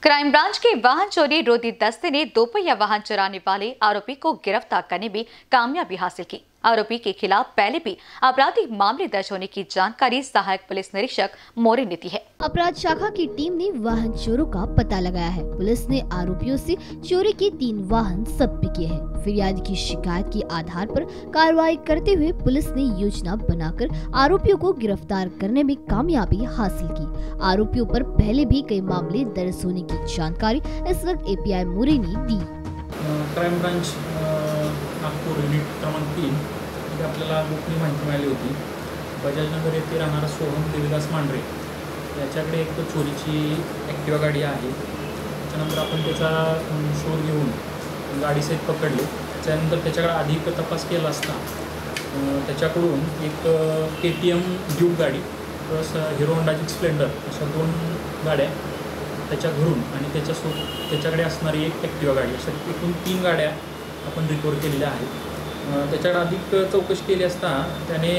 Crime branch की वाहन चोरी रोधी दस्ते ने दोपहिया वाहन चुराने वाले आरोपी को गिरफ्तार करने में कामयाबी हासिल की। आरोपी के खिलाफ पहले भी आपराधिक मामले दर्ज होने की जानकारी सहायक पुलिस निरीक्षक मोरे ने दी है। अपराध शाखा की टीम ने वाहन चोरों का पता लगाया है। पुलिस ने आरोपियों से चोरी के 3 वाहन जब्त किए हैं। फिरियादी की शिकायत के आधार पर कार्रवाई करते हुए पुलिस ने योजना बनाकर आरोपियों को गिरफ्तार करने में कामयाबी हासिल की। आरोपियों पर पहले भी कई मामले दर्ज होने की जानकारी इस वक्त एपीआई मोरे ने दी। क्राइम ब्रांच नागपूर युनिट क्रमांक 3 इथे आपल्याला गोपनीय माहिती मिळाली होती। बजाजनगर येथे राहणारा सोहम देवीदास मांढरे याच्याकडे एक चोरीची ॲक्टिवा गाडी आहे। त्यानंतर आपण त्याचा शोध घेऊन गाडीसहित पकडले। त्यानंतर त्याच्याकडे अधिक तपास केला असता त्याच्याकडून एक KTM ड्यूक गाडी प्लस हिरो होंडाची स्प्लेंडर अशा 2 गाड्या त्याच्या घरून आणि त्याच्याकडे असणारी एक ॲक्टिवा गाडी अशा एकूण 3 गाड्या आपण रिकवर केलेल्या आहेत। त्याच्याकडे अधिक चौकशी केली असता त्याने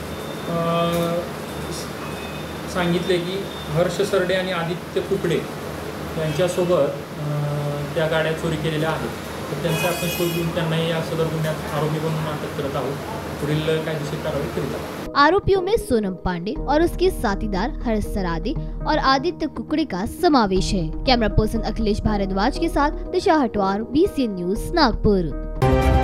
सांगितले की हर्ष सरडे आणि आदित्य कुकडे यांच्यासोबत त्या गाड्या चोरी केलेल्या आहेत। तर त्यांचा आपण शोध घेऊन त्यांनाही या सदर गुन्ह्यात आरोपी बनवून अटक करत आहोत। पुढील कायदेशीर कारवाई करीत आहोत। आरोपियों में सोनम पांडे और उसके साथीदार हर्ष सरादे और आदित्य कुकड़े का समावेश है। कैमरा पर्सन अखिलेश भारद्वाज के साथ दिशा हटवार, BCN न्यूज नागपुर।